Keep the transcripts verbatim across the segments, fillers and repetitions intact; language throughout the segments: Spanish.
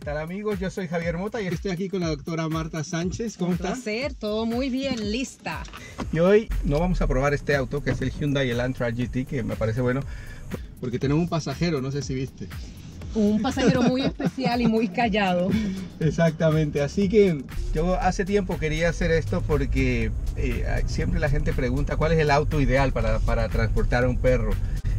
tal, amigos? Yo soy Javier Mota y estoy aquí con la doctora Marta Sánchez. ¿Cómo está? Un placer, todo muy bien, lista. Y hoy no vamos a probar este auto, que es el Hyundai Elantra G T, que me parece bueno, porque tenemos un pasajero, no sé si viste. Un pasajero muy especial y muy callado. Exactamente, así que yo hace tiempo quería hacer esto porque eh, siempre la gente pregunta cuál es el auto ideal para, para transportar a un perro.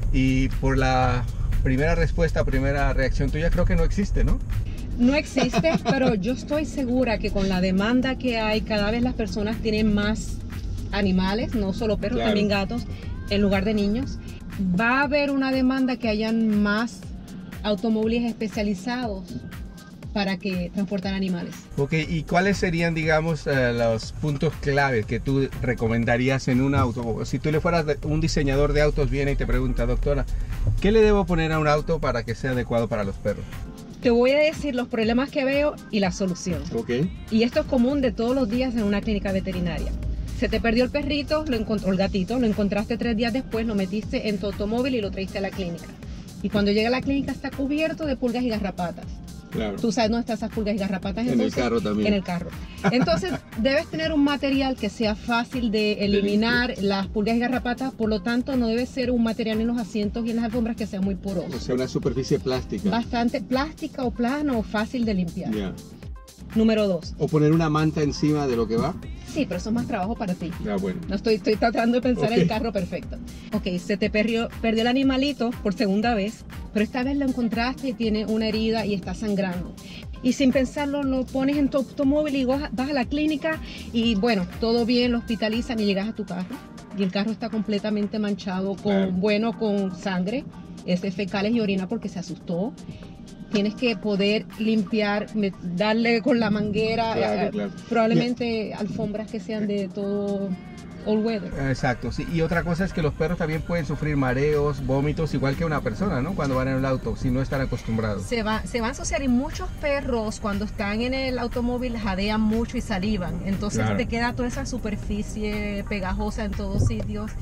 Y por la primera respuesta, primera reacción tuya, creo que no existe, ¿no? No existe, pero yo estoy segura que con la demanda que hay, cada vez las personas tienen más animales, no solo perros, claro, también gatos, en lugar de niños. Va a haber una demanda que hayan más automóviles especializados para que transportar animales. Ok, ¿y cuáles serían, digamos, uh, los puntos clave que tú recomendarías en un auto? Si tú le fueras un diseñador de autos, viene y te pregunta, doctora, ¿qué le debo poner a un auto para que sea adecuado para los perros? Te voy a decir los problemas que veo y la solución. Ok. Y esto es común de todos los días en una clínica veterinaria. Se te perdió el perrito, lo encontró el gatito, lo encontraste tres días después, lo metiste en tu automóvil y lo traíste a la clínica. Y cuando llega a la clínica está cubierto de pulgas y garrapatas. Claro. Tú sabes dónde están esas pulgas y garrapatas. En entonces, el carro también. En el carro. Entonces debes tener un material que sea fácil de eliminar las pulgas y garrapatas. Por lo tanto, no debe ser un material en los asientos y en las alfombras que sea muy poroso. O sea, una superficie plástica. Bastante plástica o plano o fácil de limpiar. Yeah. Número dos. O poner una manta encima de lo que va. Sí, pero eso es más trabajo para ti. Ah, bueno. No estoy, estoy tratando de pensar okay. El carro perfecto. Ok, se te perdió, perdió el animalito por segunda vez, pero esta vez lo encontraste y tiene una herida y está sangrando. Y sin pensarlo lo pones en tu automóvil y vas a la clínica y bueno, todo bien, lo hospitalizan y llegas a tu carro. Y el carro está completamente manchado con, claro, bueno, con sangre, este, fecales y orina porque se asustó. Tienes que poder limpiar, darle con la manguera, claro, eh, claro. probablemente yeah. alfombras que sean de todo all weather. Exacto, sí. Y otra cosa es que los perros también pueden sufrir mareos, vómitos, igual que una persona, ¿no? Cuando van en el auto, si no están acostumbrados. Se va, se van a asociar y muchos perros cuando están en el automóvil jadean mucho y salivan. Entonces claro, te queda toda esa superficie pegajosa en todos sitios.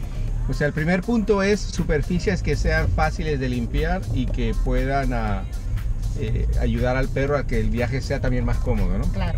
O sea, el primer punto es superficies que sean fáciles de limpiar y que puedan a, eh, ayudar al perro a que el viaje sea también más cómodo, ¿no? Claro.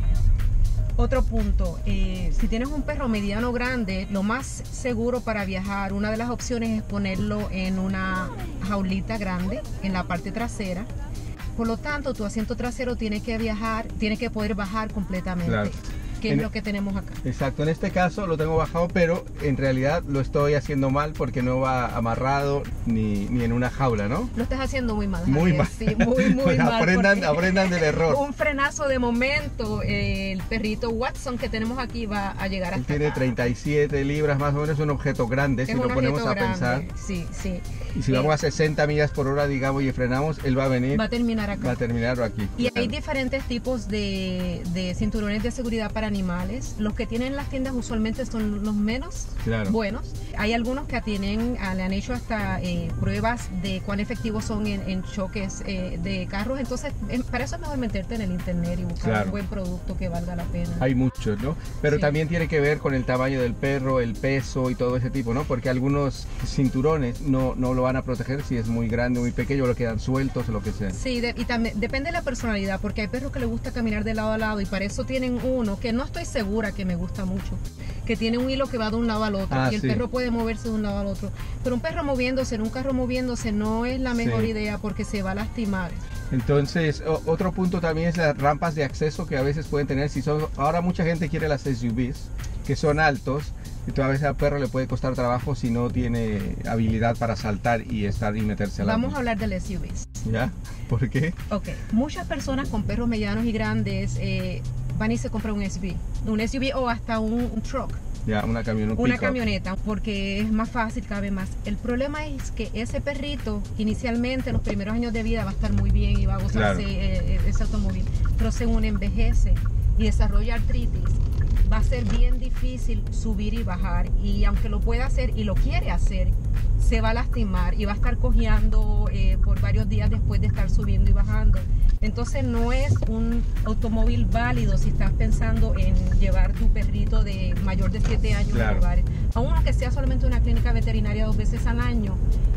Otro punto, eh, si tienes un perro mediano o grande, lo más seguro para viajar, una de las opciones es ponerlo en una jaulita grande en la parte trasera. Por lo tanto, tu asiento trasero tiene que viajar, tiene que poder bajar completamente. Claro. ¿Qué es lo que tenemos acá? Exacto, en este caso lo tengo bajado, pero en realidad lo estoy haciendo mal porque no va amarrado ni, ni en una jaula, ¿no? Lo estás haciendo muy mal. Muy Javier. mal. Sí, muy, muy pues mal. Aprendan, aprendan del error. Un frenazo de momento, eh, el perrito Watson que tenemos aquí va a llegar hasta Él tiene acá. treinta y siete libras, más o menos, un objeto grande, es si lo ponemos a grande. pensar. Sí, sí. Y si eh, vamos a sesenta millas por hora, digamos, y frenamos, él va a venir. Va a terminar acá. Va a terminar aquí. Y hay diferentes tipos de, de cinturones de seguridad para animales. Los que tienen las tiendas usualmente son los menos claro. buenos. Hay algunos que tienen, le han hecho hasta eh, pruebas de cuán efectivos son en, en choques eh, de carros. Entonces, para eso es mejor meterte en el internet y buscar claro. un buen producto que valga la pena. Hay muchos, ¿no? Pero sí. también tiene que ver con el tamaño del perro, el peso y todo ese tipo, ¿no? Porque algunos cinturones no, no lo van a proteger si es muy grande o muy pequeño, o lo quedan sueltos o lo que sea. Sí, de, y también depende de la personalidad, porque hay perros que les gusta caminar de lado a lado y para eso tienen uno que no estoy segura que me gusta mucho, que tiene un hilo que va de un lado al otro ah, y el sí. perro puede moverse de un lado al otro. Pero un perro moviéndose, en un carro moviéndose no es la mejor sí. idea porque se va a lastimar. Entonces, otro punto también es las rampas de acceso que a veces pueden tener. Si son, ahora mucha gente quiere las S U Vs, que son altos, y a veces al perro le puede costar trabajo si no tiene habilidad para saltar y estar y meterse al auto. Vamos a hablar del S U Vs. ¿Ya? ¿Por qué? Ok, muchas personas con perros medianos y grandes eh, van y se compran un S U V, un S U V o hasta un, un truck. Ya, una camioneta. Una camioneta, porque es más fácil, cabe más. El problema es que ese perrito, inicialmente, en los primeros años de vida, va a estar muy bien y va a gozarse claro. eh, ese automóvil. Pero según envejece y desarrolla artritis, va a ser bien difícil subir y bajar. Y aunque lo pueda hacer y lo quiere hacer, se va a lastimar y va a estar cojeando eh, por varios días después de estar subiendo y bajando. Entonces no es un automóvil válido si estás pensando en llevar tu perrito de mayor de siete años claro. a lugares. Aún aunque sea solamente una clínica veterinaria dos veces al año,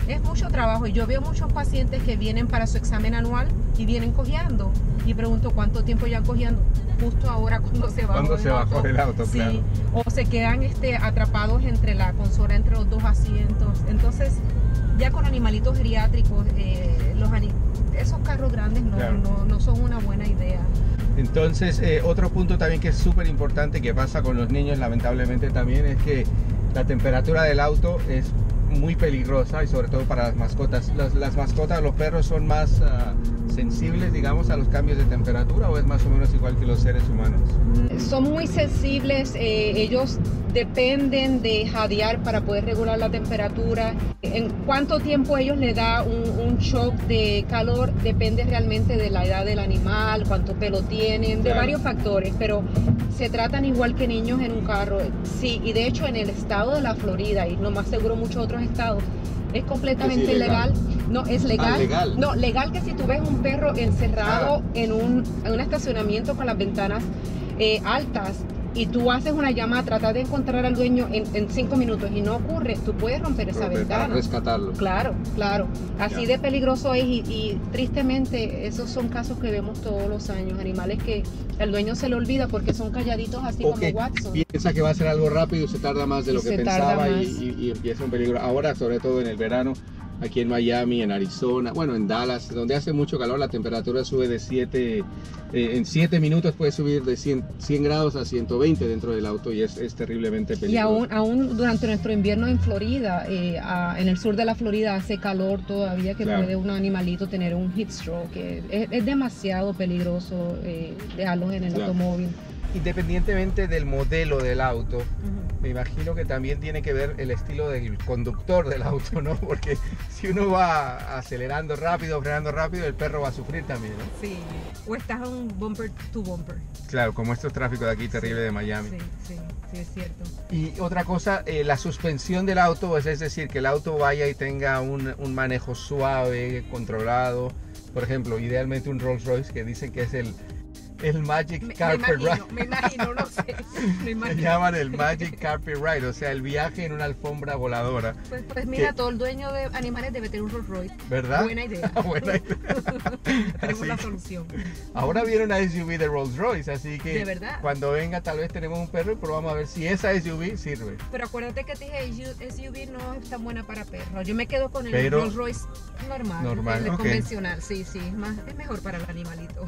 Es mucho trabajo y yo veo muchos pacientes que vienen para su examen anual y vienen cojeando y pregunto cuánto tiempo ya cojeando. Justo ahora cuando se bajó Cuando el se auto. bajó el auto, Sí, claro. o se quedan este, atrapados entre la consola, entre los dos asientos. Entonces, ya con animalitos geriátricos, eh, los ani- esos carros grandes no, Claro. no, no son una buena idea. Entonces, eh, otro punto también que es súper importante que pasa con los niños, lamentablemente también, es que la temperatura del auto es muy peligrosa y sobre todo para las mascotas. Las, las mascotas, los perros son más uh, sensibles, digamos, a los cambios de temperatura, o es más o menos igual que los seres humanos. Son muy sensibles, eh, ellos dependen de jadear para poder regular la temperatura. En cuánto tiempo ellos le da un, un shock de calor depende realmente de la edad del animal, cuánto pelo tienen, de Claro. varios factores, pero se tratan igual que niños en un carro. Sí, y de hecho en el estado de la Florida, y lo más seguro muchos otros estados, es completamente Es ilegal. legal. No, es legal. Ah, legal. No, legal que si tú ves un perro encerrado Ah. en, un, en un estacionamiento con las ventanas eh, altas y tú haces una llamada, tratas de encontrar al dueño en, en cinco minutos y no ocurre, tú puedes romper esa Romper para ventana. rescatarlo. Claro, claro. Así Ya. de peligroso es y, y tristemente esos son casos que vemos todos los años. Animales que el dueño se le olvida porque son calladitos así O como que Watson. piensa que va a ser algo rápido y se tarda más de Y lo que se tarda pensaba y, más. y- y empieza un peligro. Ahora, sobre todo en el verano, aquí en Miami, en Arizona, bueno, en Dallas, donde hace mucho calor, la temperatura sube de siete, eh, en siete minutos puede subir de cien, cien grados a ciento veinte dentro del auto y es, es terriblemente peligroso. Y aún, aún durante nuestro invierno en Florida, eh, a- en el sur de la Florida hace calor todavía que Claro. puede un animalito tener un heat stroke. que es, es demasiado peligroso eh, dejarlos en el Claro. automóvil. Independientemente del modelo del auto, me imagino que también tiene que ver el estilo del conductor del auto, ¿no? Porque si uno va acelerando rápido, frenando rápido, el perro va a sufrir también, ¿no? Sí, o estás a un bumper to bumper. Claro, como estos tráficos de aquí terrible de Miami. Sí, sí, sí, es cierto. Y otra cosa, eh, la suspensión del auto, es, es decir, que el auto vaya y tenga un, un manejo suave, controlado. Por ejemplo, idealmente un Rolls Royce, que dicen que es el, el Magic Me, me Carpet imagino, Ride. me imagino, no sé. Me Se imagino. llaman el Magic Carpet Ride, o sea, el viaje en una alfombra voladora, Pues, pues mira, que- todo el dueño de animales debe tener un Rolls Royce. ¿verdad? Buena idea. Buena idea. Tenemos Así la que- solución. Ahora viene una S U V de Rolls Royce, así que ¿De verdad? cuando venga tal vez tenemos un perro y probamos a ver si esa S U V sirve. Pero acuérdate que te dije S U V no es tan buena para perros. Yo me quedo con el Pero- Rolls Royce normal, Normal, el ok. convencional. Sí, sí, es, más, es mejor para el animalito.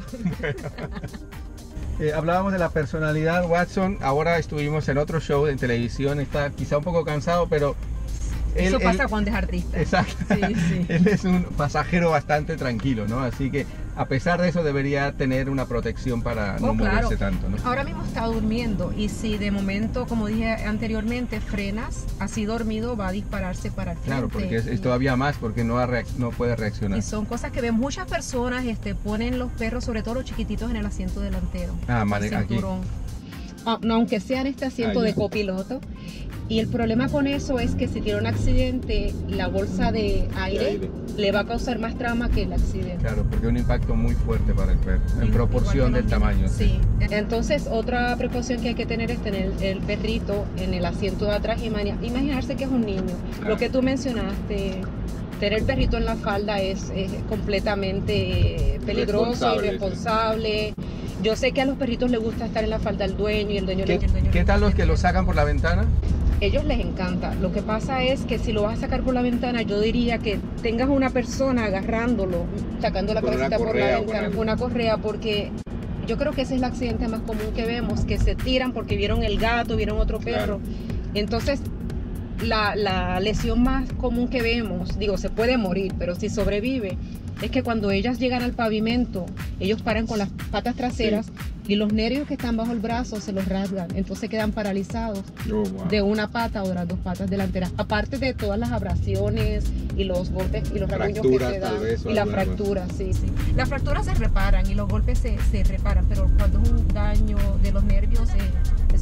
Eh, hablábamos de la personalidad Watson, ahora estuvimos en otro show en televisión, está quizá un poco cansado, pero él, Eso pasa él- cuando es artista. exacto, Sí, sí. él es un pasajero bastante tranquilo, ¿no? Así que a pesar de eso debería tener una protección para no Oh, claro. moverse tanto, ¿no? Ahora mismo está durmiendo y si de momento, como dije anteriormente, frenas, así dormido va a dispararse para el frente. Claro, porque es, es Y- todavía más porque no, ha reac- no puede reaccionar. Y son cosas que ven muchas personas, este, ponen los perros, sobre todo los chiquititos, en el asiento delantero. Ah, el mane- aquí. cinturón. Ah, no, aunque sea en este asiento Ah, ya. de copiloto. Y el problema con eso es que si tiene un accidente, la bolsa de aire, aire. le va a causar más trauma que el accidente. Claro, porque es un impacto muy fuerte para el perro, en Igual proporción que del los tamaño. niños. Sí. Entonces, otra precaución que hay que tener es tener el perrito en el asiento de atrás y imagina- imaginarse que es un niño. Claro. Lo que tú mencionaste, tener el perrito en la falda es, es completamente eh, peligroso, Responsable, irresponsable. Yo sé que a los perritos les gusta estar en la falda del dueño y el dueño ¿Qué, le- el dueño qué le tal los gusta que lo tener- sacan por la ventana? Ellos les encanta. Lo que pasa es que si lo vas a sacar por la ventana, yo diría que tengas una persona agarrándolo, sacando la Con una cabecita por correa la o con ventana, algo. con una correa, porque yo creo que ese es el accidente más común que vemos, que se tiran porque vieron el gato, vieron otro perro. Claro. Entonces, la, la lesión más común que vemos, digo, se puede morir, pero si sobrevive, es que cuando ellas llegan al pavimento, ellos paran con las patas traseras y los nervios que están bajo el brazo se los rasgan, entonces quedan paralizados Oh, wow. de una pata o de las dos patas delanteras, aparte de todas las abrasiones y los golpes y los rasguños que Fracturas, se tal dan vez, o y las alguna cosa. fracturas, sí, sí. Las fracturas se reparan y los golpes se, se reparan, pero cuando es un daño de los nervios, eh, eso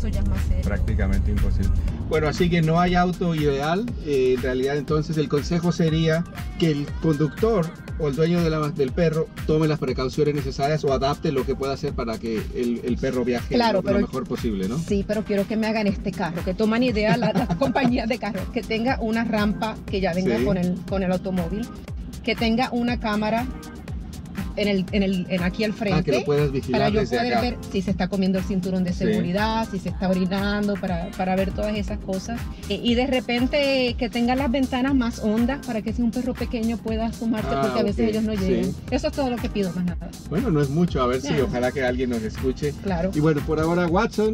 eso ya es más serio. Prácticamente imposible. Bueno, así que no hay auto ideal. Eh, en realidad, entonces, el consejo sería que el conductor o el dueño de la, del perro tome las precauciones necesarias o adapte lo que pueda hacer para que el, el perro viaje claro, lo, pero, lo mejor posible, ¿no? Sí, pero quiero que me hagan este carro, que toman idea las la compañías de carros, que tenga una rampa que ya venga sí. con, el, con el automóvil, que tenga una cámara en el, en el, en aquí al frente, ah, que lo puedas vigilar para yo desde poder acá. ver si se está comiendo el cinturón de seguridad, sí. si se está orinando, para, para ver todas esas cosas. Y de repente que tenga las ventanas más hondas para que si un perro pequeño pueda asomarse, ah, porque a veces okay. ellos no llegan. Sí. Eso es todo lo que pido, más nada. Bueno, no es mucho, a ver yeah. si ojalá que alguien nos escuche. Claro. Y bueno, por ahora, Watson.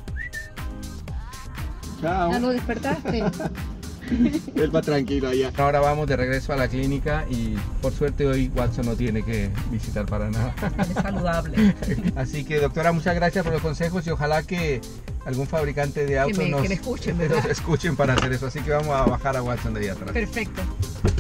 Chao. Ya lo despertaste. Él va tranquilo allá. Ahora vamos de regreso a la clínica y por suerte hoy Watson no tiene que visitar para nada. Es saludable. Así que doctora, muchas gracias por los consejos y ojalá que algún fabricante de autos que me, nos, que me escuchen, nos escuchen para hacer eso. Así que vamos a bajar a Watson de ahí atrás. Perfecto.